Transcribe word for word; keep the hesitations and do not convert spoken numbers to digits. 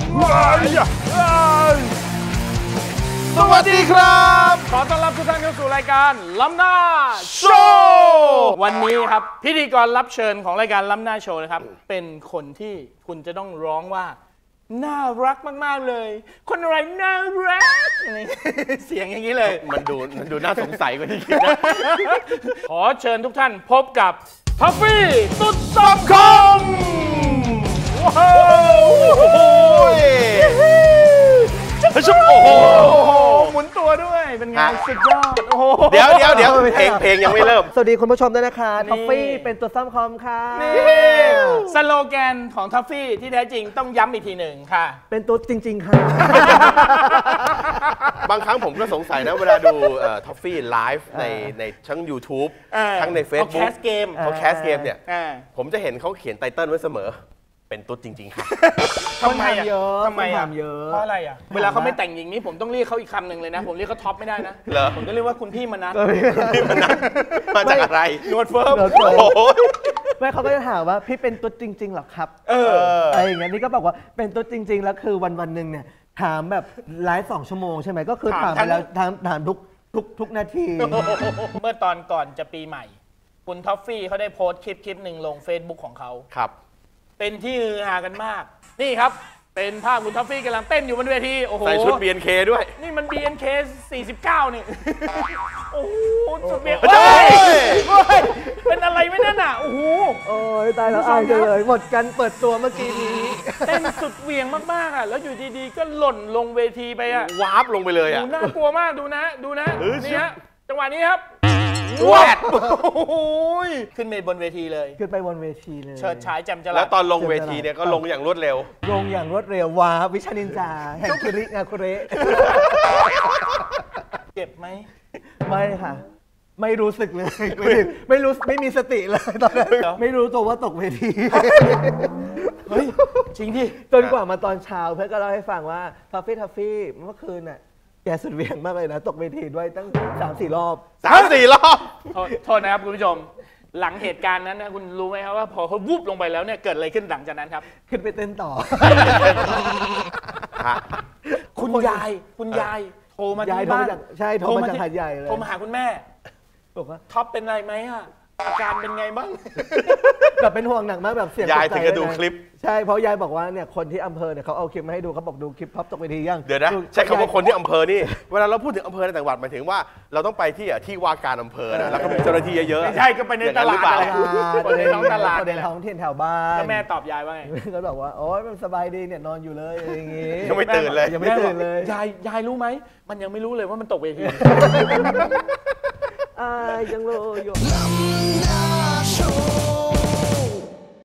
สวัสดีครับขอต้อนรับทุกท่านเข้าสู่รายการล้ำหน้าโชว์วันนี้ครับพิธีกรรับเชิญของรายการล้ำหน้าโชว์นะครับเป็นคนที่คุณจะต้องร้องว่าน่ารักมากๆเลยคนอะไรน่ารักเสียงอย่างนี้เลยมันดูมันดูน่าสงสัยกว่าที่คิดนะขอเชิญทุกท่านพบกับท็อฟฟี่ตุ๊ดสังคมว้าวโอ้โหโอ้โหหมุนตัวด้วยเป็นไงสุดยอดโอ้โหเดี๋ยวเดี๋ยวเดี๋ยวเพลงเพลงยังไม่เริ่มสวัสดีคุณผู้ชมด้วยนะคะท็อฟฟี่เป็นตัวซ้ำคอมค่ะสโลแกนของท็อฟฟี่ที่แท้จริงต้องย้ำอีกทีหนึ่งค่ะเป็นตัวจริงๆค่ะบางครั้งผมก็สงสัยนะเวลาดูท็อฟฟี่ไลฟ์ในในทั้ง YouTube ทั้งใน Facebook เขาแคสเกมเขาแคสเกมเนี่ยผมจะเห็นเขาเขียนไตเติ้ลไว้เสมอเป็นตุ๊ดจริงๆครับทำไมอ่ะทำไมอ่ะเพราะอะไรอ่ะเวลาเขาไม่แต่งอย่างนี้ผมต้องเรียกเขาอีกคำหนึ่งเลยนะผมเรียกเขาท็อปไม่ได้นะผมจะเรียกว่าคุณพี่มนัสมาจากอะไรนวดเฟิร์มไม่เขาก็จะถามว่าพี่เป็นตุ๊ดจริงๆหรอครับเอออะไรอย่างเงี้ยนี่ก็บอกว่าเป็นตุ๊ดจริงๆแล้วคือวันวันหนึ่งเนี่ยถามแบบไลฟ์สองชั่วโมงใช่ไหมก็คือถามไปแล้วถามถามทุกทุกทุกนาทีเมื่อตอนก่อนจะปีใหม่คุณท็อฟฟี่เขาได้โพสต์คลิปคลิปหนึ่งลง Facebook ของเขาครับเป็นที่ฮือฮากันมากนี่ครับเป็นภาพคุณท็อฟฟี่กำลังเต้นอยู่บนเวทีโอ้โหใส่ชุด บี เอ็น เค ด้วยนี่มัน บี เอ็น เค สี่สิบเก้านี่โอ้โหชุด บี เอ็น เค เป็นอะไรไม่นั่นอ่ะโอ้โหโอ้ยตายแล้วอายจังเลยหมดกันเปิดตัวเมื่อกี้นี้เต้นสุดเหวี่ยงมากๆอ่ะแล้วอยู่ดีๆก็หล่นลงเวทีไปอ่ะวาร์ปลงไปเลยอ่ะน่ากลัวมากดูนะดูนะนี่ฮะจังหวะนี้ครับแวดขึ้นไปบนเวทีเลยขึ้นไปบนเวทีเลยเฉิดฉายแจ่มจรัสแล้วตอนลงเวทีเนี่ยก็ลงอย่างรวดเร็วลงอย่างรวดเร็วว้าวิชานินจาแห่งคิริงาคุเระเจ็บไหมไม่ค่ะไม่รู้สึกเลยไม่รู้ไม่มีสติเลยตอนนั้นไม่รู้ตัวว่าตกเวทีเฮ้ยจริงดิจนกว่ามาตอนเช้าเพื่อนก็เล่าให้ฟังว่าทัฟฟี่ทัฟฟี่เมื่อคืนน่ะแกสุดเวียงมากเลยนะตกเวทีด้วยตั้งสามสี่รอบสามสี่รอบโทษนะครับคุณผู้ชมหลังเหตุการณ์นั้นนะคุณรู้ไหมครับว่าพอเขาวุบลงไปแล้วเนี่ยเกิดอะไรขึ้นหลังจากนั้นครับขึ้นไปเต้นต่อคุณยายคุณยายโทรมาที่บ้านใช่โทรมาจากหาดใหญ่เลยโทรมาหาคุณแม่บอกว่าท็อปเป็นอะไรไหมอ่ะอาการเป็นไงบ้างแบบเป็นห่วงหนักมากแบบเสียงยายถึงจะดูคลิปใช่เพราะยายบอกว่าเนี่ยคนที่อำเภอเนี่ยเขาเอาคลิปมาให้ดูเขาบอกดูคลิปท็อปตกเวทียังเดี๋ยวนะใช่คำว่าคนที่อำเภอนี่เวลาเราพูดถึงอำเภอในจังหวัดหมายถึงว่าเราต้องไปที่ที่ว่าการอำเภอนะแล้วก็มีเจ้าหน้าที่เยอะๆไม่ใช่ก็ไปในตลาดคนในท้องตลาดคนในท้องถิ่นแถวบ้านแล้วแม่ตอบยายว่าไงก็บอกว่าโอ๊ยมันสบายดีเนี่ยนอนอยู่เลยอย่างงี้ยังไม่ตื่นเลยยังไม่ตื่นเลยยายยายรู้ไหมมันยังไม่รู้เลยว่ามันตกเวทีอ่ายังรู้อยู่